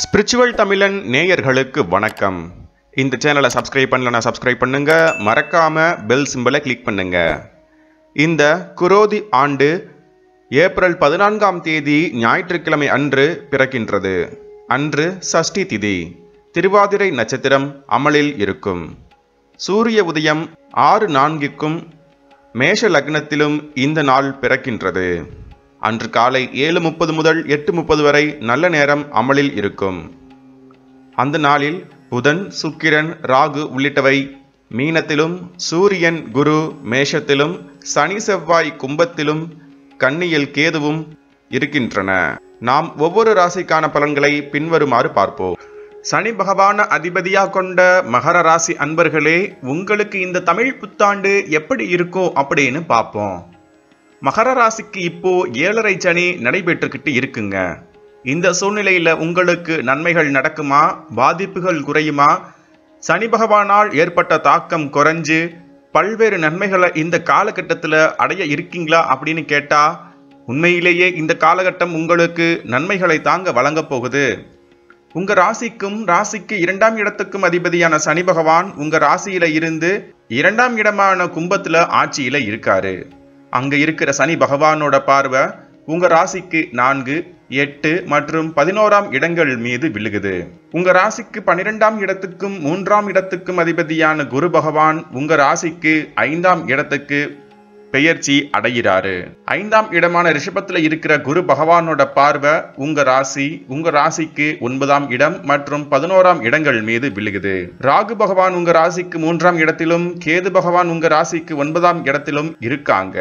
Spiritual தமிழன் நேயர்களுக்கு வணக்கம். இந்த சேனலை சப்ஸ்கிரைப் பண்ணலன்னா சப்ஸ்கிரைப் பண்ணுங்க, மறக்காம பெல் சிம்பலை கிளிக் பண்ணுங்க. இந்த குரோதி ஆண்டு ஏப்ரல் 14ஆம் தேதி ஞாயிற்றுக்கிழமை அன்று பிறக்கின்றது. அன்று சஷ்டி திதி, திருவாதிரை நட்சத்திரம் அமலில் இருக்கும். சூரிய உதயம் 6:04 மேஷ லக்னத்திலும் இந்த நாள் பிறக்கின்றது. அன்று காலை 7:30 முதல் 8:30 வரை நல்ல நேரம் அமலில் இருக்கும். அந்த நாளில் புதன், சுக்கிரன், ராகு உள்ளிட்டவை மீனத்திலும், சூரியன், குரு மேஷத்திலும், சனி, செவ்வாய் கும்பத்திலும், கன்னியில் கேதுவும் இருக்கின்றன. நாம் ஒவ்வொரு ராசிக்கான பலன்களை பின்வருமாறு பார்ப்போம். சனி பகவான அதிபதியாக கொண்ட மகர ராசி அன்பர்களே, உங்களுக்கு இந்த தமிழ் புத்தாண்டு எப்படி இருக்கும் அப்படின்னு பார்ப்போம். மகர ராசிக்கு இப்போ 7.5 சனி நடைபெற்றுக்கிட்டு இருக்குங்க. இந்த சூழ்நிலையில உங்களுக்கு நன்மைகள் நடக்குமா, பாதிப்புகள் குறையுமா, சனி பகவானால் ஏற்பட்ட தாக்கம் குறைஞ்சு பல்வேறு நன்மைகளை இந்த காலகட்டத்தில் அடைய இருக்கீங்களா அப்படின்னு கேட்டா, உண்மையிலேயே இந்த காலகட்டம் உங்களுக்கு நன்மைகளை தாங்க வழங்க போகுது. உங்க ராசிக்கு 2ஆம் இடத்துக்கும் அதிபதியான சனி பகவான் உங்க ராசியில இருந்து 2ஆம் இடமான கும்பத்துல ஆட்சியில இருக்காரு. அங்க இருக்கிற சனி பகவானோட பார்வை உங்க ராசிக்கு 4, 8 மற்றும் 11ஆம் இடங்கள் மீது விழுகுது. உங்க ராசிக்கு 12ஆம் இடத்துக்கும் 3ஆம் இடத்துக்கும் அதிபதியான குரு பகவான் உங்க ராசிக்கு 5ஆம் இடத்துக்கு பெயர்ச்சி அடைகிறாரு. 5ஆம் இடமான ரிஷபத்துல இருக்கிற குரு பகவானோட பார்வை உங்க ராசிக்கு 9ஆம் இடம் மற்றும் 11ஆம் இடங்கள் மீது விழுகுது. ராகு பகவான் உங்க ராசிக்கு 3ஆம் இடத்திலும், கேது பகவான் உங்க ராசிக்கு 9ஆம் இடத்திலும் இருக்காங்க.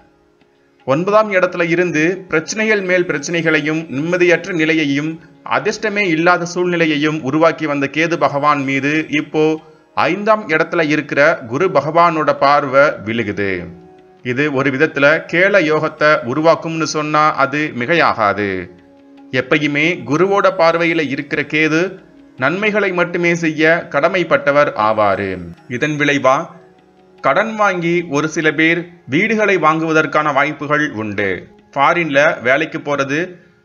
9ஆம் இடத்துல இருந்து பிரச்சனைகள் மேல் பிரச்சனைகளையும், நிம்மதியற்ற நிலையையும், அதிர்ஷ்டமே இல்லாத சூழ்நிலையையும் உருவாக்கி வந்த கேது பகவான் மீது இப்போ 5ஆம் இடத்துல இருக்கிற குரு பகவானோட பார்வை விழுகுது. இது ஒரு விதத்துல கேல யோகத்தை உருவாக்கும்னு சொன்னா அது மிகையாகாது. எப்பயுமே குருவோட பார்வையில இருக்கிற கேது நன்மைகளை மட்டுமே செய்ய கடமைப்பட்டவர் ஆவாரு. இதன் விளைவா கடன் வாங்கி ஒரு சில பேர் வீடுகளை வாங்குவதற்கான வாய்ப்புகள் உண்டு. ஃபாரின்ல வேலைக்கு போறது,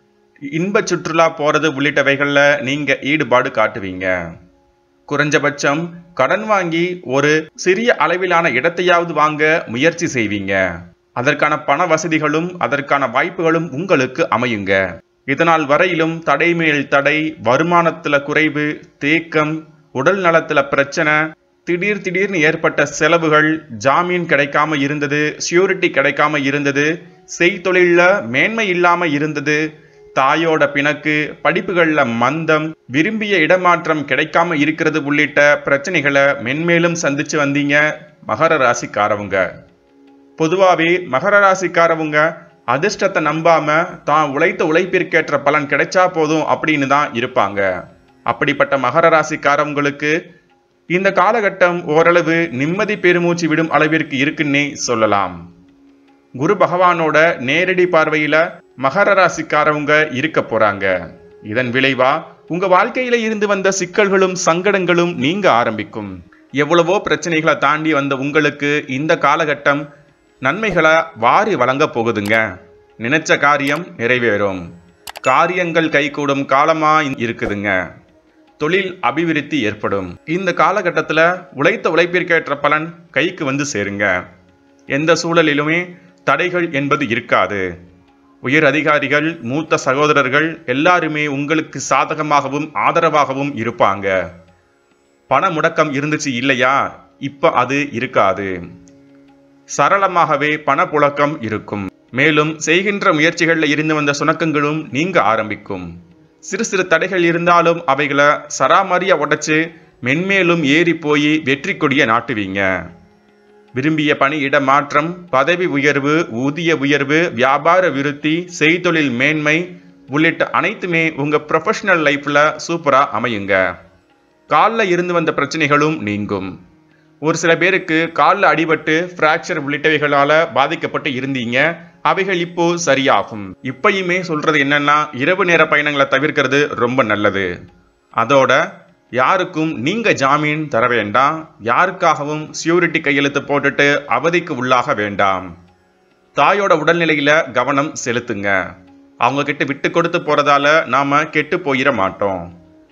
இன்ப சுற்றுலா போறது உள்ளிட்டவைகள்ல நீங்க ஈடுபாடு காட்டுவீங்க. குறைஞ்சபட்சம் கடன் வாங்கி ஒரு சிறிய அளவிலான இடத்தையாவது வாங்க முயற்சி செய்வீங்க. அதற்கான பண வசதிகளும் அதற்கான வாய்ப்புகளும் உங்களுக்கு அமையுங்க. இதனால் வரையிலும் தடை மேல் தடை, வருமானத்துல குறைவு, தேக்கம், உடல் நலத்துல பிரச்சனை, திடீர்னு ஏற்பட்ட செலவுகள், ஜாமீன் கிடைக்காம இருந்தது, சியூரிட்டி கிடைக்காம இருந்தது, செய்தொழில மேன்மை இல்லாம இருந்தது, தாயோட பிணக்கு, படிப்புகள்ல மந்தம், விரும்பிய இடமாற்றம் கிடைக்காம இருக்கிறது உள்ளிட்ட பிரச்சனைகளை மென்மேலும் சந்திச்சு வந்தீங்க மகர ராசிக்காரவங்க. பொதுவாகவே மகர ராசிக்காரவங்க அதிர்ஷ்டத்தை நம்பாம தான் உழைத்த உழைப்பிற்கேற்ற பலன் கிடைச்சா போதும் அப்படின்னு தான் இருப்பாங்க. அப்படிப்பட்ட மகர ராசிக்காரவங்களுக்கு இந்த காலகட்டம் ஓரளவு நிம்மதி பெருமூச்சு விடும் அளவிற்கு இருக்குன்னே சொல்லலாம். குரு பகவானோட நேரடி பார்வையில மகர ராசிக்காரவங்க இருக்க போறாங்க. இதன் விளைவா உங்க வாழ்க்கையில இருந்து வந்த சிக்கல்களும் சங்கடங்களும் நீங்க ஆரம்பிக்கும். எவ்வளவோ பிரச்சனைகளை தாண்டி வந்த உங்களுக்கு இந்த காலகட்டம் நன்மைகளை வாரி வழங்க போகுதுங்க. நினைச்ச காரியம் நிறைவேறும். காரியங்கள் கைகூடும் காலமா இருக்குதுங்க. தொழில் அபிவிருத்தி ஏற்படும். இந்த காலகட்டத்தில் உழைத்த உழைப்பிற்கேற்ற பலன் கைக்கு வந்து சேருங்க. எந்த சூழலிலுமே தடைகள் என்பது இருக்காது. உயர் அதிகாரிகள், மூத்த சகோதரர்கள் எல்லாருமே உங்களுக்கு சாதகமாகவும் ஆதரவாகவும் இருப்பாங்க. பண முடக்கம் இருந்துச்சு இல்லையா, இப்ப அது இருக்காது. சரளமாகவே பணப்புழக்கம் இருக்கும். மேலும் செய்கின்ற முயற்சிகளில் இருந்து வந்த சுணக்கங்களும் நீங்க ஆரம்பிக்கும். சிறு சிறு தடைகள் இருந்தாலும் அவைகளை சராமரியா உடைச்சு மென்மேலும் ஏறி போய் வெற்றி கொடியை நாட்டுவீங்க. விரும்பிய பணி இட மாற்றம், பதவி உயர்வு, ஊதிய உயர்வு, வியாபார விருத்தி, செய்தொழில் மேன்மை உள்ளிட்ட அனைத்துமே உங்க ப்ரொஃபஷனல் லைஃப்ல சூப்பரா அமையுங்க. காலில் இருந்து வந்த பிரச்சனைகளும் நீங்கும். ஒரு சில பேருக்கு காலில் அடிபட்டு பிராக்சர் உள்ளிட்டவைகளால பாதிக்கப்பட்டு இருந்தீங்க. அவைகள் இப்போ சரியாகும். இப்பயுமே சொல்றது என்னன்னா, இரவு நேர பயணங்களை தவிர்க்கிறது ரொம்ப நல்லது. அதோட யாருக்கும் நீங்க ஜாமீன் தர வேண்டாம். யாருக்காகவும் சியூரிட்டி கையெழுத்து போட்டுட்டு அவதிக்கு உள்ளாக வேண்டாம். தாயோட உடல்நிலையில கவனம் செலுத்துங்க. அவங்க கிட்ட விட்டு கொடுத்து போறதால நாம கெட்டு போயிட மாட்டோம்.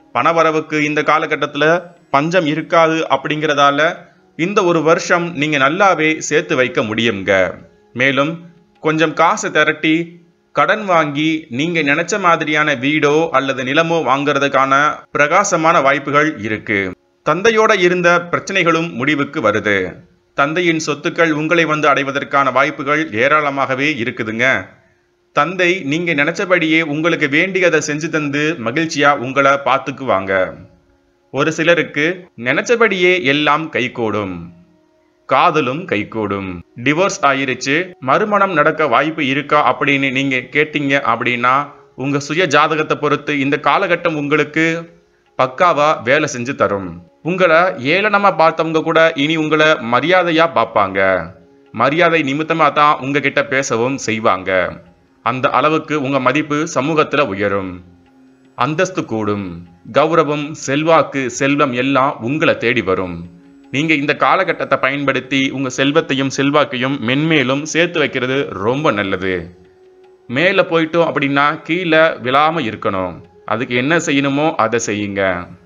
பணவரவுக்கு இந்த காலகட்டத்தில் பஞ்சம் இருக்காது அப்படிங்கிறதால இந்த ஒரு வருஷம் நீங்க நல்லாவே சேர்த்து வைக்க முடியுங்க. மேலும் கொஞ்சம் காசு திரட்டி கடன் வாங்கி நீங்க நினைச்ச மாதிரியான வீடோ அல்லது நிலமோ வாங்குறதுக்கான பிரகாசமான வாய்ப்புகள் இருக்கு. தந்தையோட இருந்த பிரச்சனைகளும் முடிவுக்கு வருது. தந்தையின் சொத்துக்கள் உங்களை வந்து அடைவதற்கான வாய்ப்புகள் ஏராளமாகவே இருக்குதுங்க. தந்தை நீங்க நினைச்சபடியே உங்களுக்கு வேண்டியதை செஞ்சு தந்து மகிழ்ச்சியா உங்களை பார்த்துக்குவாங்க. ஒரு சிலருக்கு நினைச்சபடியே எல்லாம் கைகூடும், காதலும் கைகூடும். டிவோர்ஸ் ஆயிருச்சு, மறுமணம் நடக்க வாய்ப்பு இருக்கா அப்படின்னு நீங்க கேட்டீங்க அப்படின்னா உங்க சுய ஜாதகத்தை பொறுத்து இந்த காலகட்டம் உங்களுக்கு பக்காவா வேலை செஞ்சு தரும். உங்களை ஏளனமா பார்த்தவங்க கூட இனி உங்களை மரியாதையா பார்ப்பாங்க. மரியாதை நிமித்தமா தான் உங்ககிட்ட பேசவும் செய்வாங்க. அந்த அளவுக்கு உங்க மதிப்பு சமூகத்துல உயரும், அந்தஸ்து கூடும், கௌரவம், செல்வாக்கு, செல்வம் எல்லாம் உங்களை தேடி வரும். நீங்க இந்த காலகட்டத்தை பயன்படுத்தி உங்க செல்வத்தையும் செல்வாக்கையும் மென்மேலும் சேர்த்து வைக்கிறது ரொம்ப நல்லது. மேலே போயிட்டோம் அப்படின்னா கீழே விழாம இருக்கணும். அதுக்கு என்ன செய்யணுமோ அதை செய்யுங்க.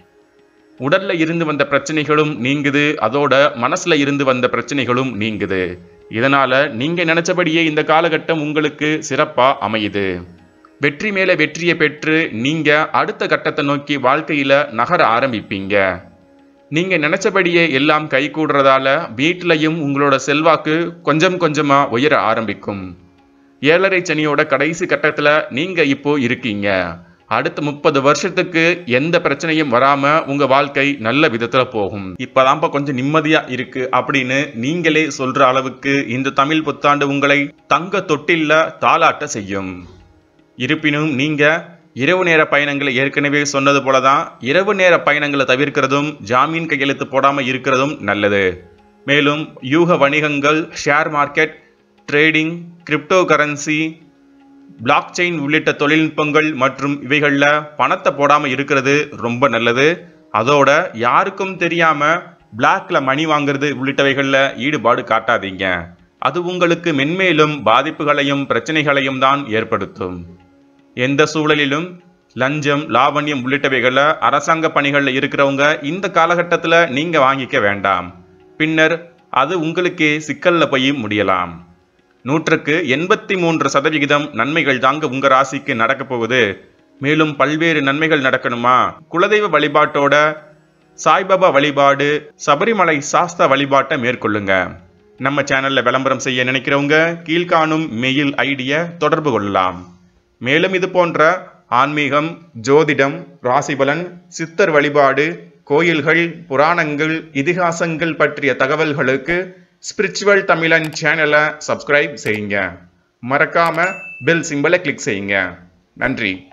உடல்ல இருந்து வந்த பிரச்சனைகளும் நீங்குது, அதோட மனசுல இருந்து வந்த பிரச்சனைகளும் நீங்குது. இதனால நீங்க நினைச்சபடியே இந்த காலகட்டம் உங்களுக்கு சிறப்பா அமையுது. வெற்றி மேல வெற்றியை பெற்று நீங்க அடுத்த கட்டத்தை நோக்கி வாழ்க்கையில நகர ஆரம்பிப்பீங்க. நீங்க நினைச்சபடியே எல்லாம் கை கூடுறதால வீட்டிலையும் உங்களோட செல்வாக்கு கொஞ்சம் கொஞ்சமா உயர ஆரம்பிக்கும். 7.5 சனியோட கடைசி கட்டத்துல நீங்க இப்போ இருக்கீங்க. அடுத்த 30 வருஷத்துக்கு எந்த பிரச்சனையும் வராம உங்க வாழ்க்கை நல்ல விதத்துல போகும். இப்பதான்ப்பா கொஞ்சம் நிம்மதியா இருக்கு அப்படின்னு நீங்களே சொல்ற அளவுக்கு இந்த தமிழ் புத்தாண்டு உங்களை தங்க தொட்டில்ல தாளாட்ட செய்யும். இருப்பினும் நீங்க இரவு நேர பயணங்களை ஏற்கனவே சொன்னது போலதான் இரவு நேர பயணங்களை தவிர்க்கிறதும் ஜாமீன் கையெழுத்து போடாம இருக்கிறதும் நல்லது. மேலும் யூக வணிகங்கள், share market, trading, crypto currency, blockchain உள்ளிட்ட தொழில்நுட்பங்கள் மற்றும் இவைகளில் பணத்தை போடாமல் இருக்கிறது ரொம்ப நல்லது. அதோட யாருக்கும் தெரியாம பிளாக்ல மணி வாங்குறது உள்ளிட்டவைகளில் ஈடுபாடு காட்டாதீங்க. அது உங்களுக்கு மென்மேலும் பாதிப்புகளையும் பிரச்சனைகளையும் தான் ஏற்படுத்தும். எந்த சூழலிலும் லஞ்சம், லாவண்யம் உள்ளிட்டவைகளை அரசாங்க பணிகளில் இருக்கிறவங்க இந்த காலகட்டத்தில் நீங்க வாங்கிக்க வேண்டாம். பின்னர் அது உங்களுக்கே சிக்கல்ல போய் முடியலாம். 100க்கு 83% நன்மைகள் தாங்க உங்க ராசிக்கு நடக்க போகுது. மேலும் பல்வேறு நன்மைகள் நடக்கணுமா? குலதெய்வ வழிபாட்டோட சாய்பாபா வழிபாடு, சபரிமலை சாஸ்தா வழிபாட்டை மேற்கொள்ளுங்க. நம்ம சேனல்ல விளம்பரம் செய்ய நினைக்கிறவங்க கீழ்காணும் மெயில் ஐடியை தொடர்பு கொள்ளலாம். மேலும் இது போன்ற ஆன்மீகம், ஜோதிடம், ராசிபலன், சித்தர் வழிபாடு, கோயில்கள், புராணங்கள், இதிகாசங்கள் பற்றிய தகவல்களுக்கு ஸ்பிரிச்சுவல் தமிழன் சேனலை சப்ஸ்கிரைப் செய்யுங்க. மறக்காம பெல் சிம்பலை கிளிக் செய்யுங்க. நன்றி.